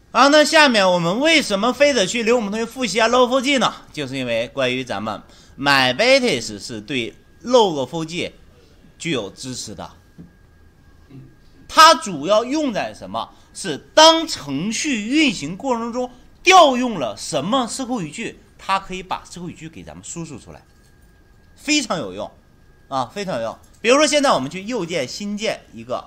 好，那下面我们为什么非得去留我们同学复习下 Log4j 呢？就是因为关于咱们 MyBatis 是对 Log4j 具有支持的。它主要用在什么？是当程序运行过程中调用了什么思库语句，它可以把思库语句给咱们输出出来，非常有用啊，非常有用。比如说现在我们去右键新建一个。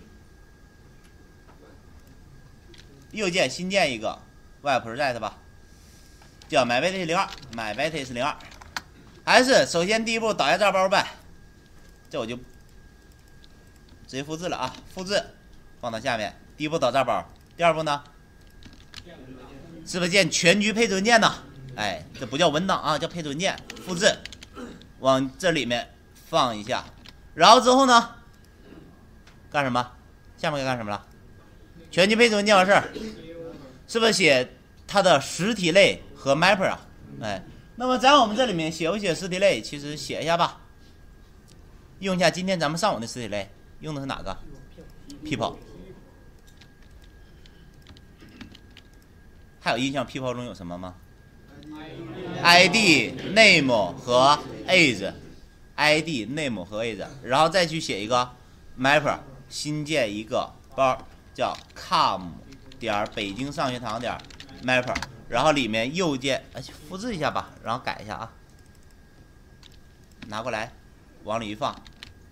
右键新建一个 Web Project 吧，叫 MyBatis02 MyBatis02， 还是首先第一步导一下这包呗，这我就直接复制了啊，复制放到下面。第一步导这包，第二步呢，是不是建全局配置文件呢？哎，这不叫文档啊，叫配置文件，复制往这里面放一下，然后之后呢，干什么？下面该干什么了？全局配置文件完事儿，是不是写它的实体类和 mapper 啊？哎，那么在我们这里面写不写实体类？其实写一下吧，用一下今天咱们上午的实体类，用的是哪个 ？people。还有印象 people 中有什么吗 ？ID、name 和 age，ID、name 和 age， 然后再去写一个 mapper， 新建一个包。叫 com 点北京上学堂点 mapper， 然后里面右键复制一下吧，然后改一下啊，拿过来往里一放，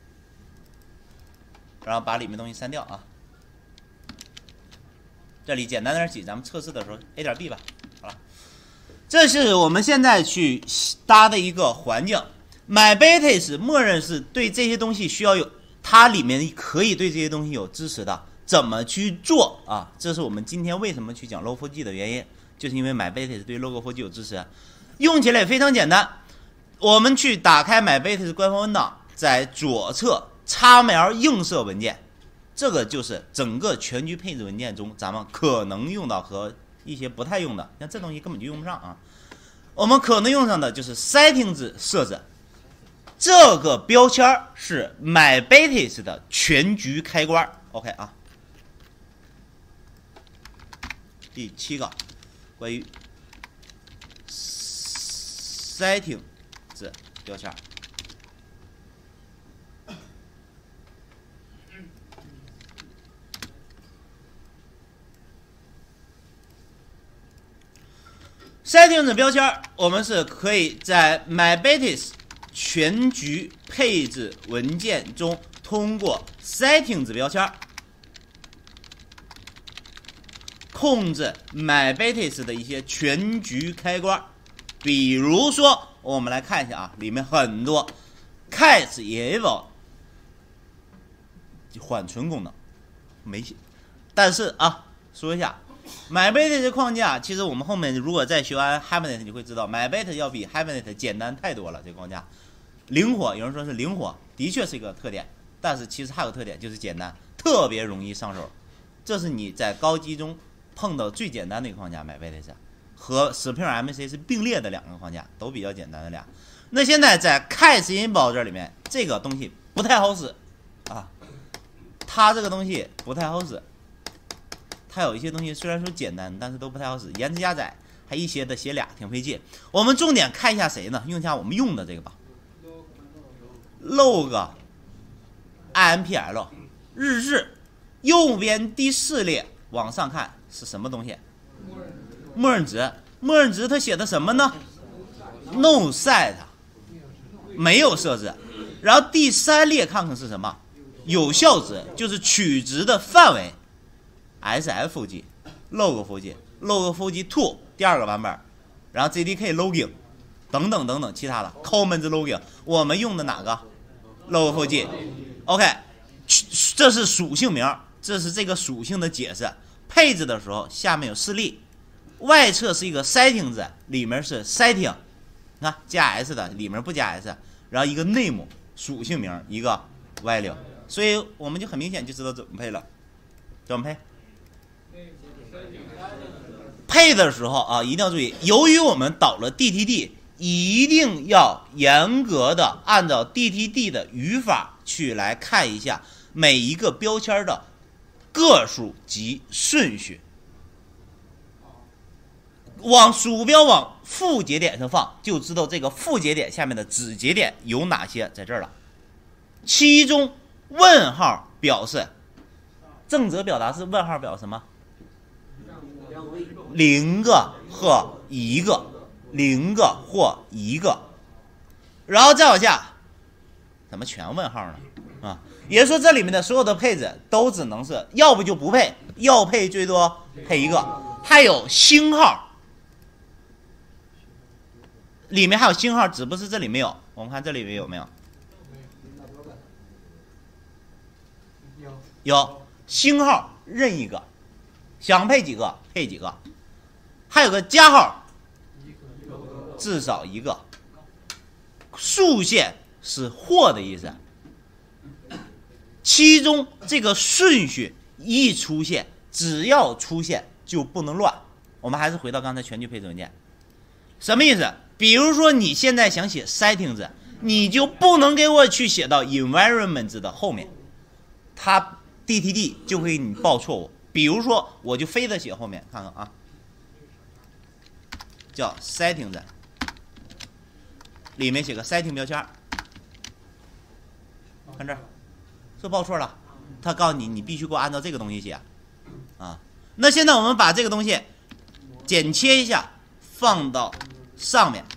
然后把里面东西删掉啊。这里简单点写，咱们测试的时候 A 点 B 吧。好了，这是我们现在去搭的一个环境。MyBatis 默认是对这些东西需要有，它里面可以对这些东西有支持的。怎么去做啊？这是我们今天为什么去讲 Log4j 的原因，就是因为 MyBatis 对 Log4j 有支持，用起来也非常简单。我们去打开 MyBatis 官方文档，在左侧插描映射文件，这个就是整个全局配置文件中咱们可能用到和一些不太用的，像这东西根本就用不上啊。我们可能用上的就是 Settings 设置，这个标签是 MyBatis 的全局开关。OK 啊。第7个，关于 setting 字标签。setting 字标签，我们是可以在 MyBatis 全局配置文件中通过 setting 字标签。控制 MyBatis 的一些全局开关，比如说，我们来看一下啊，里面很多 Cache Enable 缓存功能没写，但是啊，说一下 MyBatis 框架，其实我们后面如果再学完 Hibernate， 你会知道 MyBatis 要比 Hibernate 简单太多了。这个框架灵活，有人说是灵活，的确是一个特点，但是其实还有特点就是简单，特别容易上手。这是你在高级中碰到最简单的一个框架 MyBatis 和 Spring-MVC 是并列的两个框架，都比较简单的俩。那现在在 Cache Enable 这里面，这个东西不太好使啊，它这个东西不太好使，它有一些东西虽然说简单，但是都不太好使，延迟加载还一些的写俩挺费劲。我们重点看一下谁呢？用一下我们用的这个吧 ，log impl 日志，右边第4列往上看是什么东西？默认值。默认值它写的什么呢 ？No set， 没有设置。然后第3列看看是什么？有效值，就是取值的范围。SFG Log4j 第2个版本，然后 JDK logging 等等等等其他的 Commons logging， 我们用的哪个 Log4j OK， 这是属性名，这是这个属性的解释。配置的时候下面有示例，外侧是一个 setting 字，里面是 setting， 那加 s 的里面不加 s， 然后一个 name 属性名，一个 value， 所以我们就很明显就知道怎么配了。怎么配？配的时候啊，一定要注意，由于我们导了 DTD， 一定要严格的按照 DTD 的语法去来看一下每一个标签的个数及顺序。 往鼠标往副节点上放，就知道这个副节点下面的子节点有哪些，在这儿了。其中问号表示正则表达式，问号表示什么？0个或1个，0个或1个，然后再往下，怎么全问号呢？啊，也就是说这里面的所有的配置都只能是要不就不配，要配最多配1个，还有星号，里面还有星号，只不过是这里没有。我们看这里面有没有？有星号任一个，想配几个配几个，还有个加号，至少1个。竖线是或的意思，其中这个顺序一出现，只要出现就不能乱。我们还是回到刚才全局配置文件，什么意思？比如说你现在想写 settings， 你就不能给我去写到 environment 的后面，它 DTD 就会给你报错误。比如说我就非得写后面，看看啊，叫 settings， 里面写个 setting 标签，看这儿是报错了，他告诉你你必须给我按照这个东西写啊。那现在我们把这个东西剪切一下，放到上面，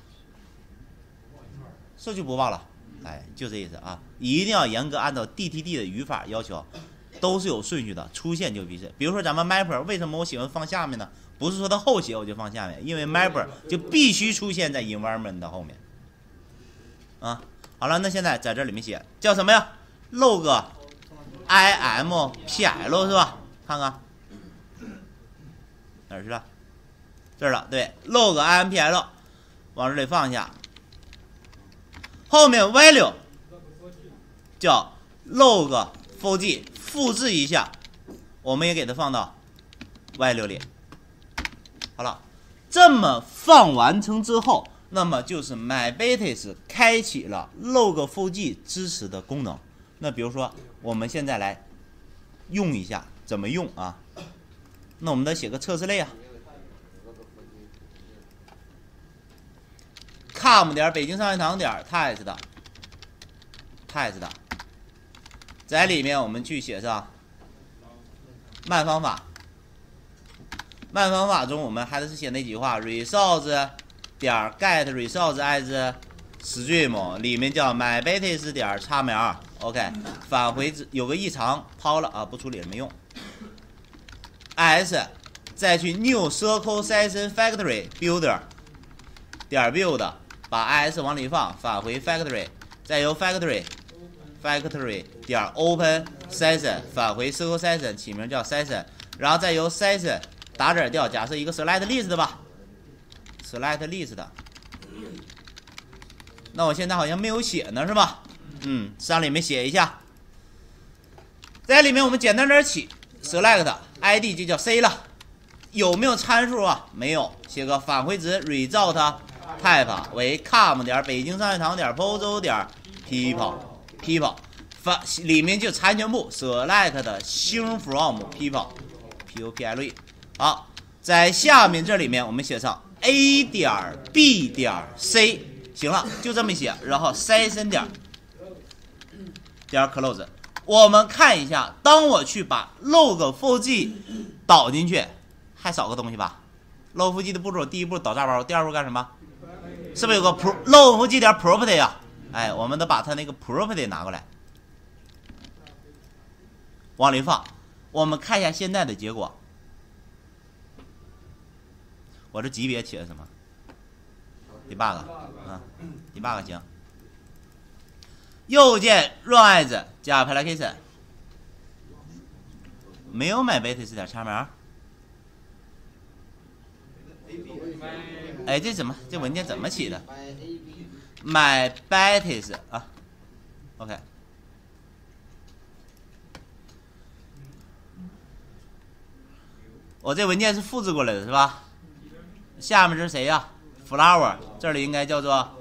这就不忘了。哎，就这意思啊，一定要严格按照 DTD 的语法要求，都是有顺序的，出现就必须。比如说咱们 mapper 为什么我喜欢放下面呢？不是说它后写我就放下面，因为 mapper 就必须出现在 environment 的后面啊。好了，那现在在这里面写叫什么呀 ？log impl 是吧？看看哪儿去了？这儿了，对 ，log impl 往这里放一下，后面 value 叫 log forg 复制一下，我们也给它放到 value 里。好了，这么放完成之后，那么就是 MyBatis 开启了 log forg 支持的功能。那比如说，我们现在来用一下，怎么用啊？那我们得写个测试类啊。com 点北京上学堂点 test 在里面我们去写上慢方法。慢方法中我们还是写那几句话 results 点 get results as stream 里面叫 myBatis 点 xml OK 返回有个异常抛了啊，不处理了没用。s 再去 new circle session factory builder 点 build 把 is 往里放，返回 factory， 再由 factory 点 open session 返回 circle session 起名叫 session， 然后再由 session 打点调，假设一个 select list 吧 ，select list。那我现在好像没有写呢，是吧？上里面写一下，在里面我们简单点起 select id 就叫 C 了，有没有参数啊？没有，写个返回值 result type 为 com 点北京上学堂点 pozo 点 people 里面就查询部 select 的星 from people。好，在下面这里面我们写上 a 点 b 点 c， 行了，就这么写，然后session点 close。我们看一下，当我去把 log forg 导进去，还少个东西吧 ？log forg 的步骤，第一步导炸包，第二步干什么？是不是有个 log forg 点 property 啊？哎，我们得把它那个 property 拿过来，往里放。我们看一下现在的结果。我这级别起的什么 ？debug 啊 ，debug 行。右键 run as 加 application， 没有 myBatis 点 xml。哎，这怎么这文件怎么起的 ？myBatis 啊 ，OK。我这文件是复制过来的，是吧？下面这是谁呀 ？flower 这里应该叫做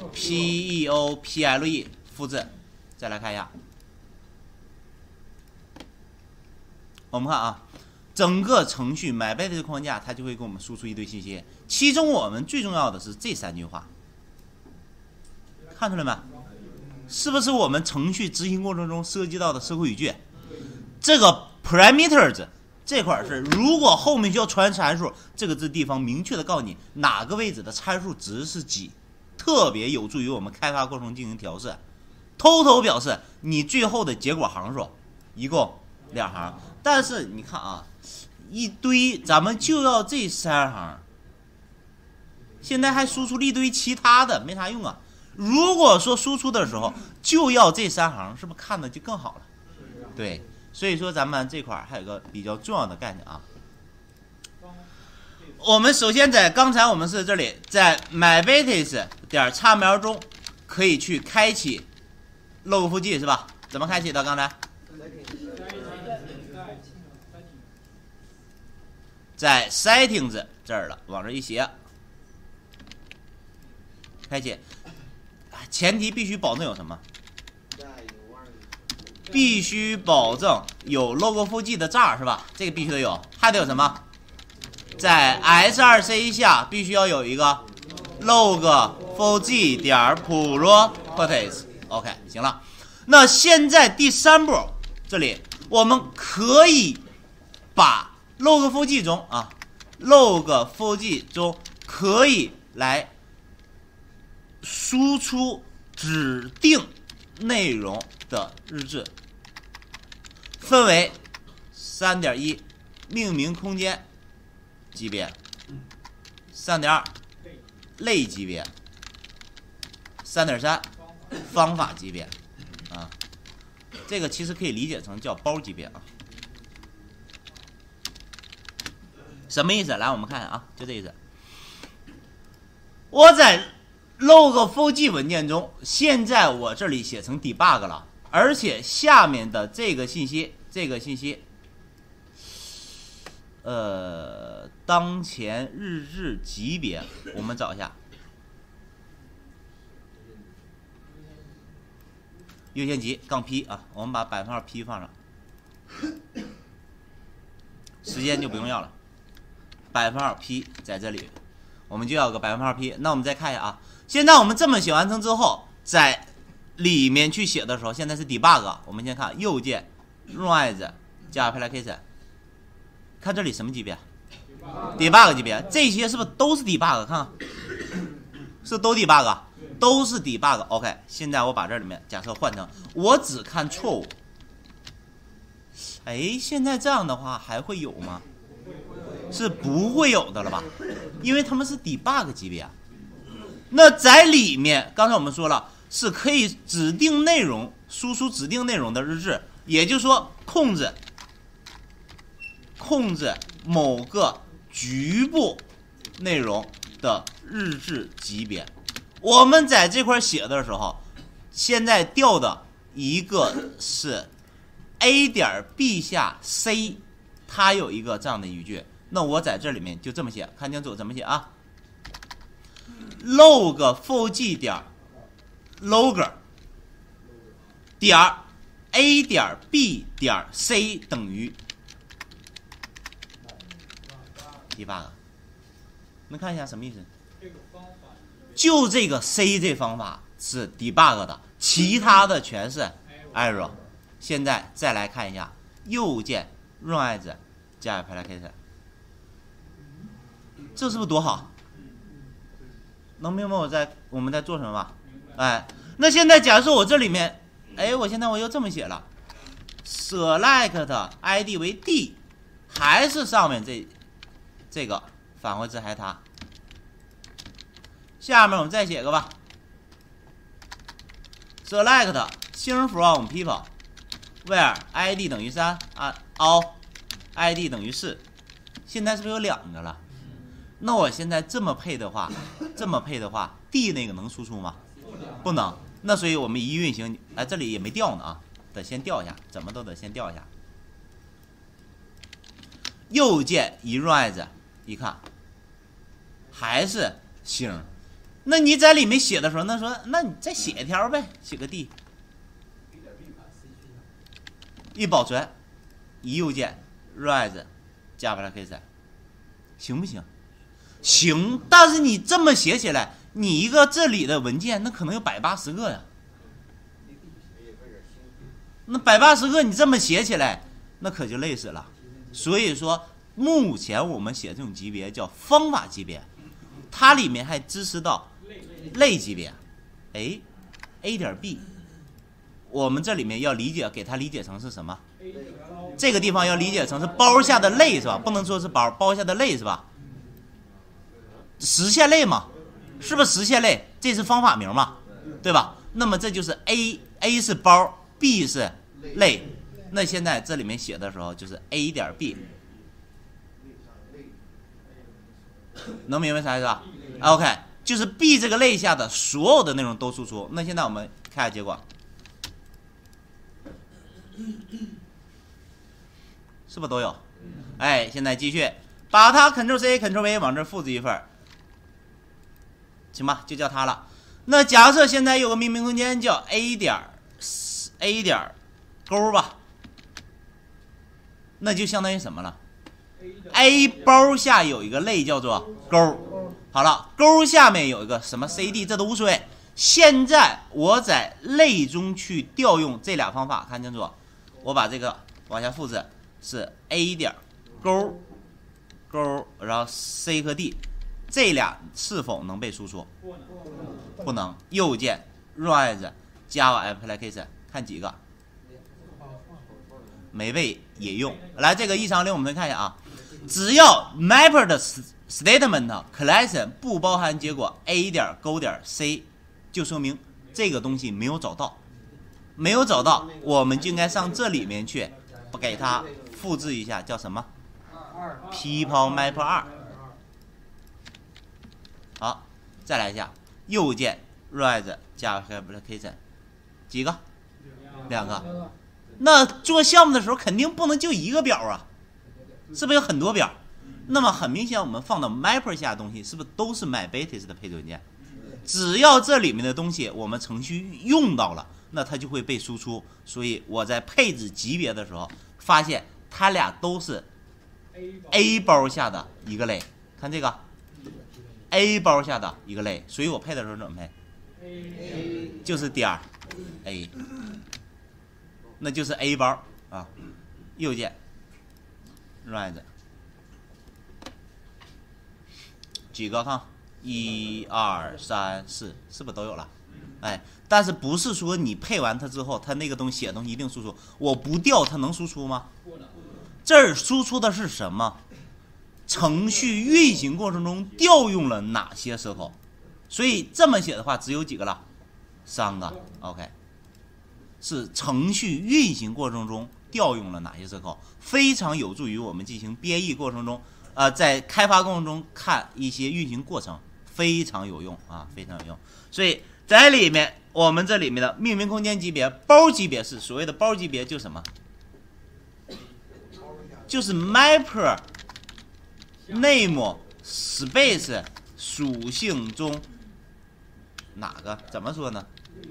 PEOPLE 复制。再来看一下，我们看啊， 整个程序 MyBasis 框架它就会给我们输出一堆信息，其中我们最重要的是这3句话，看出来没？是不是我们程序执行过程中涉及到的社会语句？这个 parameters 这块是，如果后面需要传参数，这个地方明确的告诉你哪个位置的参数值是几，特别有助于我们开发过程中进行调试。total 表示你最后的结果行数，一共2行，但是你看啊，一堆咱们就要这3行，现在还输出了一堆其他的，没啥用啊。如果说输出的时候就要这3行，是不是看的就更好了？对，所以说咱们这块还有个比较重要的概念啊。我们首先在刚才我们是这里在 MyBasis 点插描中可以去开启 log 复记是吧？怎么开启的？刚才在 Settings 这儿了，往这一写，开启。前提必须保证有什么？必须保证有 log 复记的栅是吧？这个必须得有，还得有什么？在 S2C 下必须要有一个 log 复记点 properties。OK， 行了。那现在第3步，这里我们可以把 log 复记中啊 ，log 复记中可以来输出指定内容的日志，分为 3.1 命名空间级别， 3.2 类级别， 3.3 方法级别啊，这个其实可以理解成叫包级别啊。什么意思？来，我们看看啊，就这意思。我在 log 复记文件中，现在我这里写成 debug 了，而且下面的这个信息，当前日志级别，我们找一下，优先级杠 P 啊，我们把%P 放上，时间就不用要了，%P 在这里，我们就要个%P。那我们再看一下啊。现在我们这么写完成之后，在里面去写的时候，现在是 debug。我们先看右键 run as 加 application， 看这里什么级别 ？debug 级别，这些是不是都是 debug？ 看看，是都 debug， 都是 debug。OK， 现在我把这里面假设换成我只看错误。哎，现在这样的话还会有吗？是不会有的了吧？因为他们是 debug 级别。那在里面，刚才我们说了，是可以指定内容输出指定内容的日志，也就是说控制某个局部内容的日志级别。我们在这块写的时候，现在调的一个是 A 点 B 下 C， 它有一个这样的语句。那我在这里面就这么写，看清楚怎么写啊？ log 复记点 log 点 A 点 B 点 C 等于 debug， 能看一下什么意思？就这个 C 这方法是 debug 的，其他的全是 error。现在再来看一下，右键 run as 加 application， 这是不是多好？能明白我们在做什么吧？哎，那现在假设我这里面，哎，我现在我又这么写了 ，select id 为 D， 还是上面这个返回值还它。下面我们再写个吧 ，select 星 from people where id 等于3啊 all id 等于4，现在是不是有2个了？那我现在这么配的话 ，D 那个能输出吗？不能。那所以我们一运行，哎，这里也没调呢啊，得先调一下，怎么都得先调一下。右键一 run as， 一看还是星。那你在里面写的时候，那你再写一条呗，写个 D。一保存，一右键 run as 加 application， 行不行？行，但是你这么写起来，你一个这里的文件那可能有180个呀。那180个你这么写起来，那可就累死了。所以说，目前我们写这种级别叫方法级别，它里面还支持到类级别。哎 ，A 点 B， 我们这里面要理解，给它理解成是什么？这个地方要理解成是包下的类是吧？不能说是包下的类是吧？实现类嘛，是不是实现类？这是方法名嘛，对吧？那么这就是 A 是包 ，B 是类。那现在这里面写的时候就是 A 点 B， 能明白啥意思吧 ？OK， 就是 B 这个类下的所有的内容都输出。那现在我们看下结果，是不是都有？哎，现在继续把它 Ctrl+C、Ctrl+V 往这复制一份，行吧？就叫它了。那假设现在有个命名空间叫 A 点勾吧，那就相当于什么了 ？A 包下有一个类叫做勾，好了，勾下面有一个什么 CD， 这都无所谓。现在我在类中去调用这俩方法，看清楚，我把这个往下复制，是 A 点勾，然后 C 和 D， 这俩是否能被输出？不能。右键 Rise Java Application， 看几个？没被引用。来，这个异常令我们再看一下啊，只要 Mapper 的 Statement Collection 不包含结果 A 点勾点 C， 就说明这个东西没有找到，没有找到，我们就应该上这里面去，给它复制一下，叫什么 ？People Mapper 2。好，再来一下，右键 Rise Java Application， 几个？2个。那做项目的时候肯定不能就一个表啊，是不是有很多表？那么很明显，我们放到 Mapper 下的东西是不是都是 MyBatis 的配置文件？只要这里面的东西我们程序用到了，那它就会被输出。所以我在配置级别的时候，发现它俩都是 A 包下的一个类。看这个 A 包下的一个类，所以我配的时候怎么配？就是点 A。那就是 A 包啊，右键 Rise， 几个看？1、2、3、4，是不是都有了？哎，但是不是说你配完它之后，它那个东西写的东西一定输出？我不调它能输出吗？这儿输出的是什么？程序运行过程中调用了哪些接口？所以这么写的话，只有几个了？3个。OK。是程序运行过程中调用了哪些接口，非常有助于我们进行编译过程中，在开发过程中看一些运行过程，非常有用啊，非常有用。所以在里面，我们这里面的命名空间级别、包级别是所谓的包级别，就什么？就是 Mapper Name Space 属性中哪个？怎么说呢？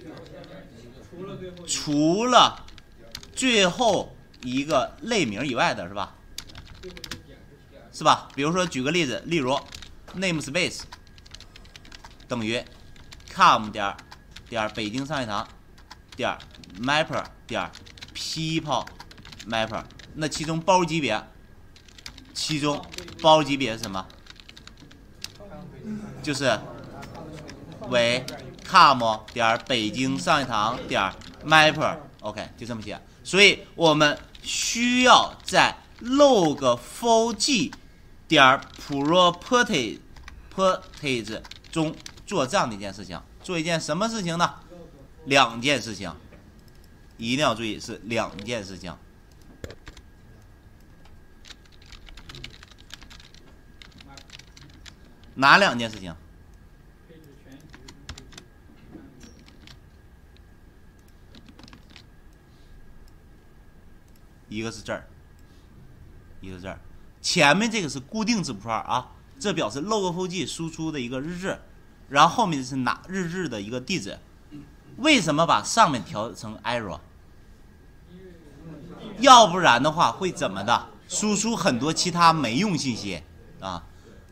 除了最后一个类名以外的是吧？是吧？比如说举个例子，例如 namespace 等于 com 点北京上学堂点 mapper 点 people mapper， 那其中包级别是什么？就是为com 点北京上学堂点 mapper OK， 就这么写。所以我们需要在 log4j 点 properties 中做这样的一件事情。做一件什么事情呢？2件事情，一定要注意是2件事情。哪2件事情？一个是这儿，一个是这儿。前面这个是固定字符号啊，这表示 log4j 输出的一个日志，然后后面是哪日志的一个地址。为什么把上面调成 error？ 要不然的话会怎么的？ 输出很多其他没用信息啊。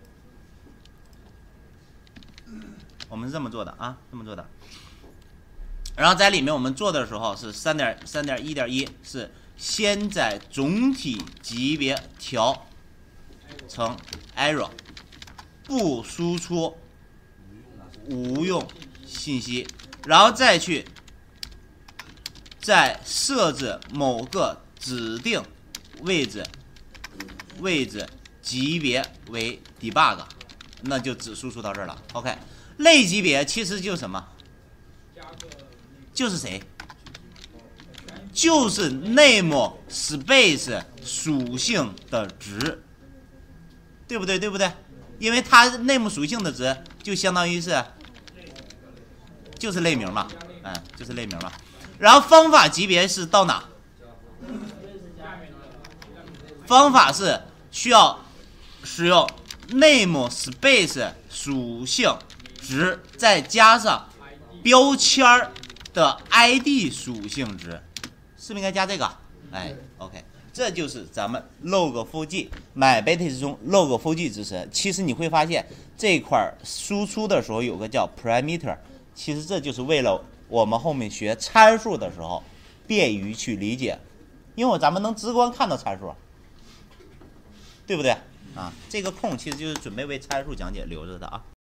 我们是这么做的啊，这么做的。然后在里面我们做的时候是3.1.1是先在总体级别调成 error， 不输出无用信息，然后再去再设置某个指定位置级别为 debug， 那就只输出到这儿了。OK， 类级别其实就是什么？就是谁？就是 name space 属性的值，对不对？对不对？因为它 name 属性的值就相当于是就是类名嘛，就是类名嘛。然后方法级别是到哪？方法是需要使用 name space 属性值，再加上标签的 ID 属性值，是不是应该加这个？OK， 这就是咱们 log4j MyBatis 中 log4j 支持。其实你会发现这块输出的时候有个叫 parameter， 其实这就是为了我们后面学参数的时候便于去理解，因为咱们能直观看到参数，对不对？这个空其实就是准备为参数讲解留着的啊。